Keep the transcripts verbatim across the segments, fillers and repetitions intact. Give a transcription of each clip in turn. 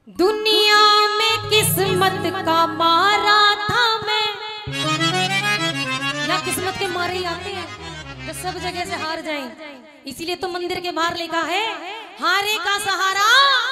दुनिया में किस्मत का मारा था मैं, या किस्मत के मारे ही आते हैं तो सब जगह से हार जाएं, इसीलिए तो मंदिर के बाहर लिखा है हारे का सहारा,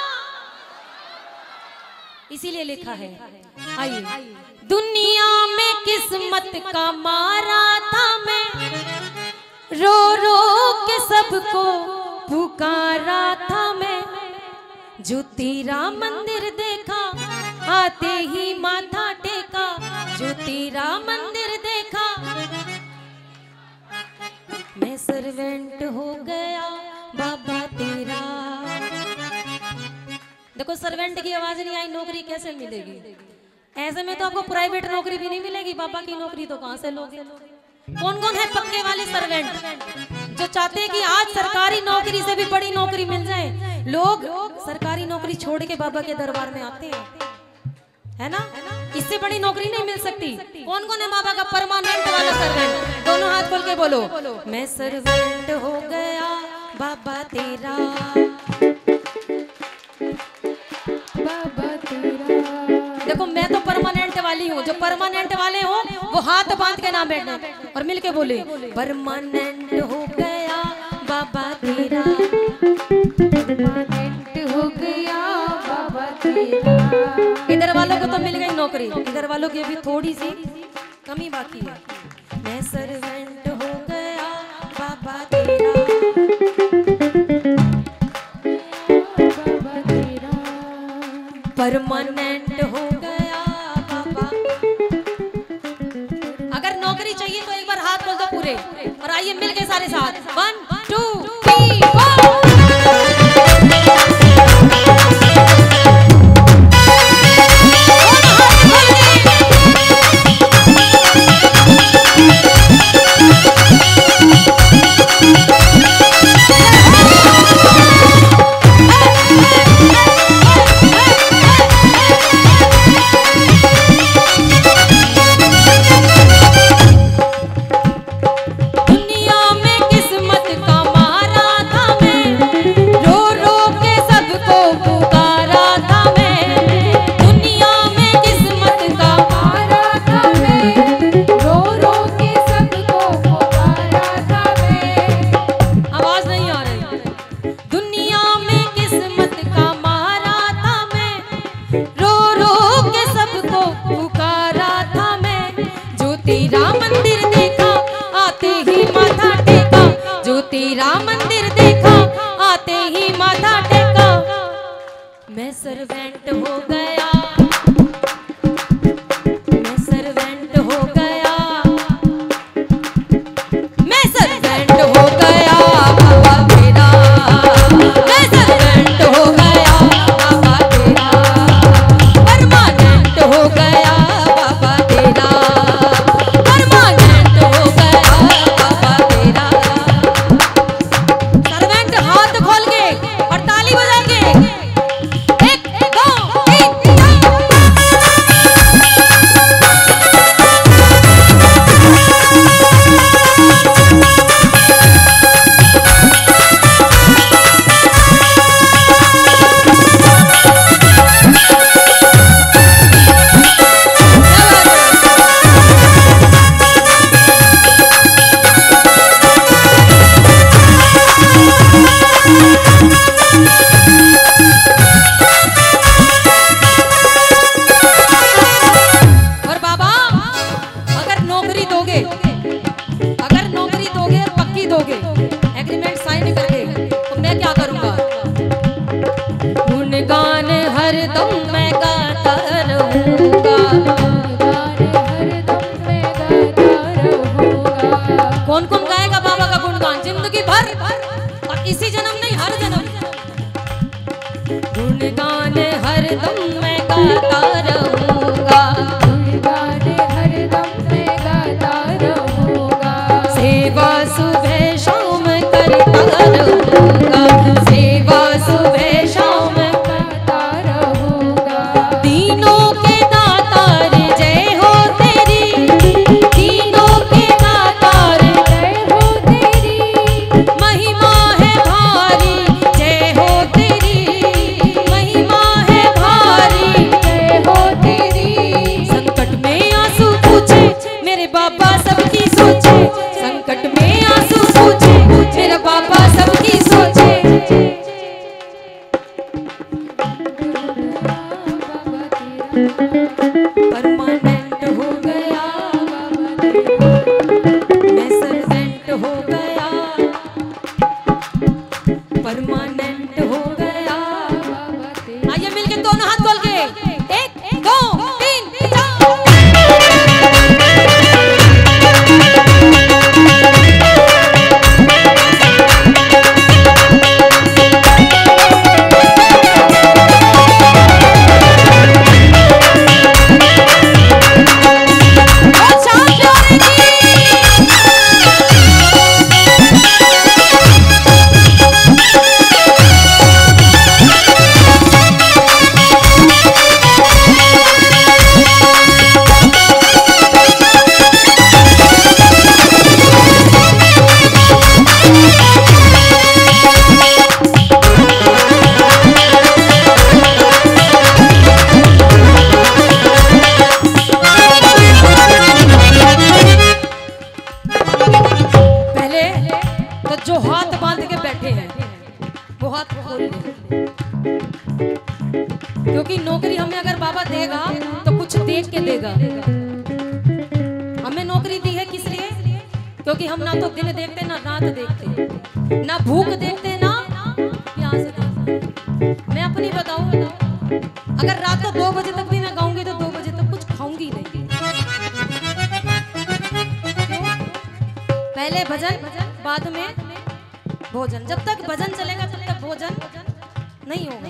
इसीलिए लिखा है। आइए, दुनिया में किस्मत का मारा था मैं, रो रो के सबको पुकारा था मैं, जो तेरा मंदिर देखा आते ही माथा टेका, जो तेरा मंदिर देखा मैं सर्वेंट हो गया बाबा तेरा। देखो सर्वेंट की आवाज नहीं आई, नौकरी कैसे मिलेगी? ऐसे में तो आपको प्राइवेट नौकरी भी नहीं मिलेगी, बाबा की नौकरी तो कहां से लोगे? कौन कौन है पक्के वाले सर्वेंट जो चाहते हैं कि आज सरकारी नौकरी से भी बड़ी नौकरी मिल जाए? लोग सरकारी नौकरी छोड़ के बाबा के दरबार में आते हैं, है ना? इससे बड़ी नौकरी नहीं मिल सकती। कौन कौन है बाबा का परमानेंट वाला सर्वेंट? दोनों हाथ खोल के बोलो, मैं सर्वेंट हो गया बाबा तेरा, बाबा तेरा। देखो मैं तो परमानेंट वाली हूँ, जो परमानेंट वाले हो वो हाथ बांध के ना बैठना और मिलके बोले परमानेंट हो गया बाबा तेरा, परमानेंट हो गया बाबा तेरा। इधर वालों को तो मिल गई नौकरी, इधर वालों की अभी थोड़ी सी कमी बाकी है। मैं सर्वेंट हो गया बाबा तेरा, बाबा तेरा, परमानेंट हो गया बाबा। अगर नौकरी चाहिए तो एक बार हाथ खोल दो पूरे और आइए मिलके सारे साथ, वन टू थ्री फोर। तेरा मंदिर देखा आते ही माथा टेका, जो तेरा मंदिर देखा आते ही माथा टेका, मैं सर्वेंट हो गया, मैं सर्वेंट हो गया, मैं सर्वेंट हो गया बाबा तेरा, मैं सर्वेंट हो गया बाबा तेरा, परमानेंट हो गया बाबा तेरा, एग्रीमेंट साइन करके तो मैं क्या करूंगा? गुणगान हरदम मैं गाता रहूंगा, कौन कौन गाएगा बाबा का गुणगान जिंदगी भर और इसी जन्म नहीं हर जन्म? गुणगान हरदम मैं गाता रहूंगा, गुणगान हरदम मैं गाता रहूंगा, सेवा सुबह शाम करता रहूंगा, सेवा सुबह शाम करता रहूंगा, तीनों के दातार जय हो तेरी, तीनों के दातार जय हो तेरी, महिमा है भारी जय हो तेरी, महिमा है भारी। परमानेंट हो गया मैं सर्वेंट हो गया परमानेंट हो गया। आइए मिलके दोनों हाथ खोल के एक दो तीन चार। जो हाथ बांध के बैठे हैं वो हाथ खोल लें, क्योंकि नौकरी हमें अगर बाबा देगा तो कुछ देख के देगा। हमें नौकरी दी है किस लिए? क्योंकि हम ना तो दिन देखते ना रात देखते, ना भूख देखते ना प्यास देखते। मैं अपनी बताऊं, अगर रात को दो बजे तक भी मैं गाऊंगी तो दो बजे तक कुछ खाऊंगी नहीं। पहले भजन बाद में भोजन, जब तक भजन चलेगा तब तक भोजन नहीं होगा।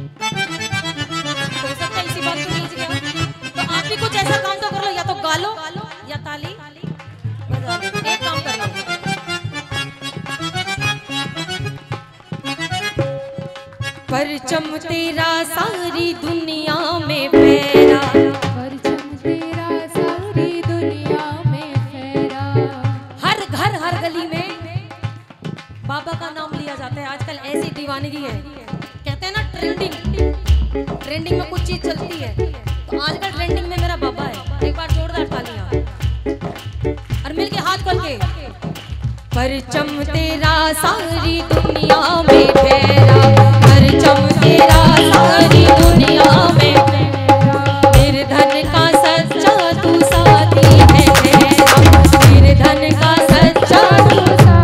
तो सबका इसी बात को लीजिए, तो आप भी कुछ ऐसा काम तो कर लो, या तो गा लो या ताली बजा लो, एक काम कर लो। परचम तेरा सारी दुनिया में फैला, परचम तेरा सारी दुनिया में फैला। हर घर हर गली में बाबा का नाम लिया जाता है। आजकल ऐसी दीवानगी है, कहते हैं ना ट्रेंडिंग, ट्रेंडिंग में कुछ चीज चलती है, तो आजकल ट्रेंडिंग में मेरा बाबा है। एक बार जोरदार तालियां और मिलके हाथ खोल के। परचम तेरा सारी दुनिया में फैला, परचम तेरा सारी दुनिया में फैला। निर्धन का सच्चा तू साथी है तेरा, निर्धन का सच्चा तू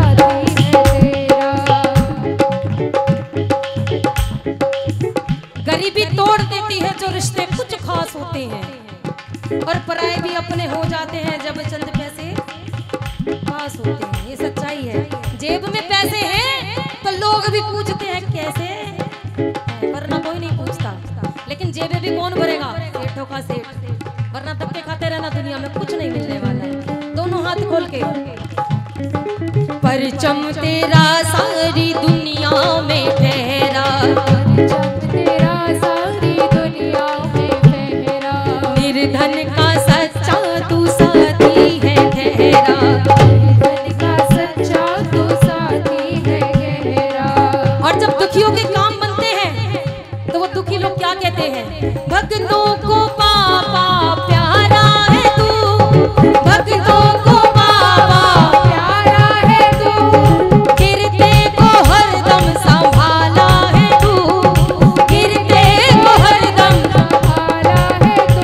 गरीबी तोड़ देती है जो रिश्ते कुछ खास होते हैं, और पराए भी अपने हो जाते हैं जब चंद पैसे पास होते हैं। ये सच्चाई है। जेब में पैसे हैं तो लोग भी पूछते हैं कैसे, वरना कोई नहीं पूछता। लेकिन जेबें भी कौन भरेगा? सेठों का सेठ। वरना धक्के खाते रहना, दुनिया में कुछ नहीं मिलने वाला है। दोनों हाथ खोल के। परचम तेरा सारी दुनिया में ठहरा, निर्धन का सच्चा तू साथी है ठहरा, निर्धन का सच्चा तू साथी है गहरा। और जब दुखियों के काम बनते हैं तो वो दुखी लोग क्या कहते हैं? भक्तों को पापा प्यारा है तू, भक्तों को पापा प्यारा है तू, गिरते को हरदम संभाला है तू, गिरते को हरदम संभाला है तू।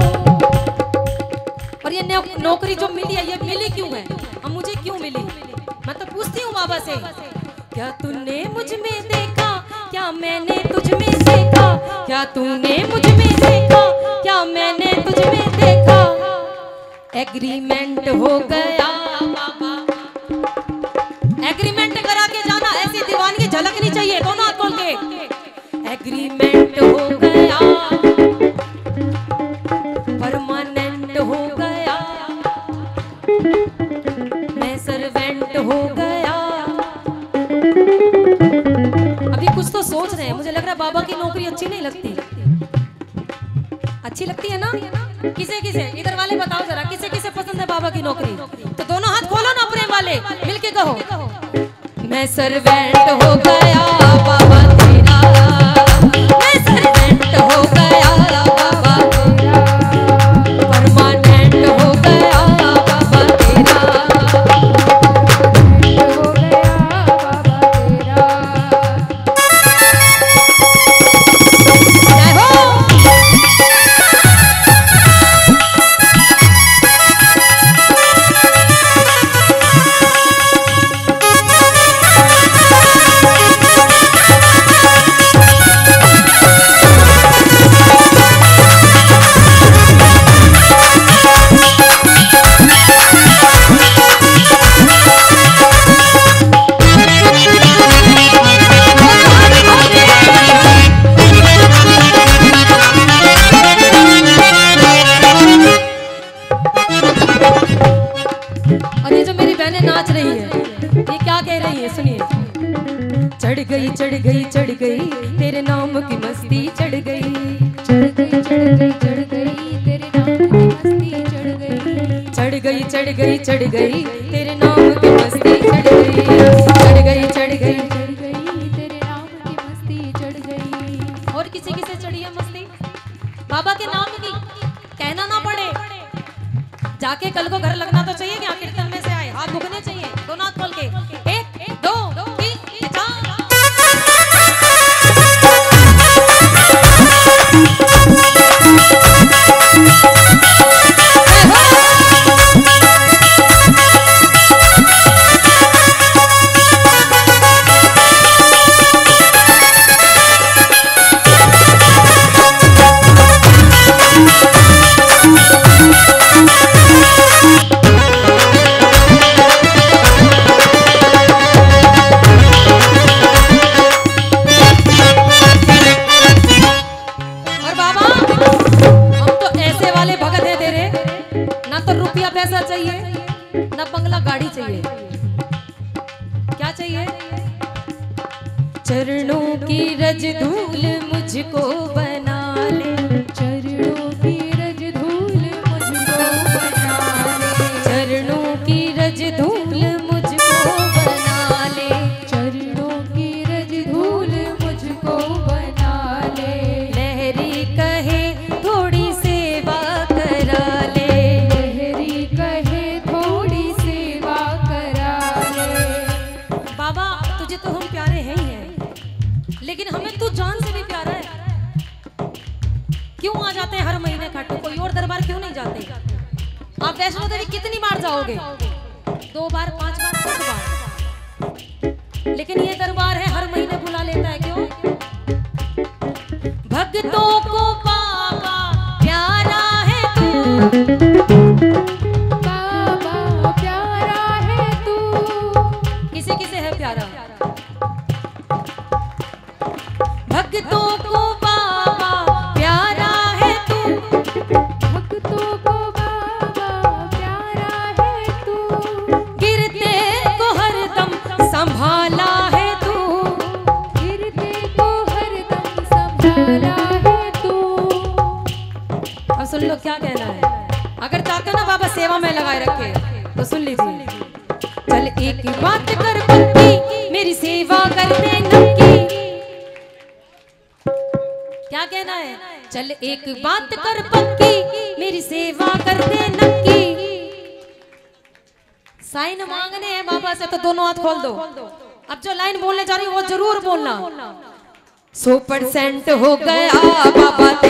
और ये नौकरी जो मिली है, ये मिली क्यों है? अब मुझे क्यों मिली? मैं तो पूछती हूँ बाबा से, क्या तूने मुझ में देखा, क्या मैंने तुझ में देखा, क्या तूने मुझ में देखा, क्या मैंने तुझ में देखा। एग्रीमेंट हो गया बाबा, एग्रीमेंट करा के जाना, ऐसी दीवानगी झलकनी चाहिए। दोनों हाथ खोल के। एग्रीमेंट हो गया, परमानेंट हो गया, मैं सर्वेंट हो गया। अभी कुछ तो सोच रहे हैं, मुझे लग रहा है बाबा की नौकरी अच्छी नहीं लगती। अच्छी लगती है ना? किसे किसे, इधर वाले बताओ जरा, किसे किसे पसंद है बाबा की नौकरी? तो दोनों हाथ खोलो ना अपने वाले, मिलके कहो। मैं सर्वेंट हो गया बाबा तेरा, मैं सर्वेंट हो गया बाबा तेरा, परमानेंट हो गया बाबा तेरा, हो गया बाबा तेरा। जय हो। चढ़ गई चढ़ गई चढ़ गई तेरे नाम की मस्ती चढ़ गई, चढ़ गई चढ़ गई चढ़ गई तेरे नाम की मस्ती चढ़ गई, चढ़ गई चढ़ गई चढ़ गई तेरे नाम की मस्ती चढ़ गई, चढ़ गई चढ़ गई चढ़ गई तेरे नाम की मस्ती चढ़ गई। और किसी किसी चढ़ी है मस्ती बाबा के नाम की, कहना ना पड़े, जाके कल को घर लगना तो चाहिए कि कीर्तन में से आए, हाथ दुखने चाहिए, दोनों हाथ खोल के एक दो तीन चार। पैसा चाहिए ना बंगला गाड़ी चाहिए, क्या चाहिए? चरणों की रज धूल मुझको बना ले, चरणों की रज धूल मुझको बना ले, चरणों की रज धूल मुझको बना ले, चरणों की रज धूल मुझको बना ले, लहरी कहे थोड़ी सेवा करा ले, लहरी कहे थोड़ी सेवा करा ले। बाबा तुझे तो हम प्यारे हैं ही हैं, लेकिन हमें तू जान से भी प्यारा है। क्यों आ जाते हैं हर महीने खाटू, कोई और दरबार क्यों नहीं जाते? आप वैष्णो देवी कितनी बार जाओगे? दो बार, पांच बार, दस बार, लेकिन ये दरबार है हर महीने बुला लेता है, क्यों? भक्तों को बाबा प्यारा है तू, बाबा प्यारा है तू। किसे किसे है प्यारा? भक्तों को बाबा प्यारा है तू, भक्तों को बाबा प्यारा है तू, गिरते को हरदम संभाला है तू, गिरते को हरदम संभाला है तू। अब सुन लो क्या कहना है। अगर चाहते हो ना बाबा सेवा में लगाए रखे तो सुन लीजिए। चल एक बात कर पक्की मेरी सेवा कर दे नक्की, क्या कहना है? चल एक बात कर पक्की मेरी सेवा कर दे नक्की। साइन मांगने हैं बाबा से तो दोनों हाथ खोल दो। अब जो लाइन बोलने जा रही हूँ वो जरूर बोलना। सौ परसेंट हो गया बाबा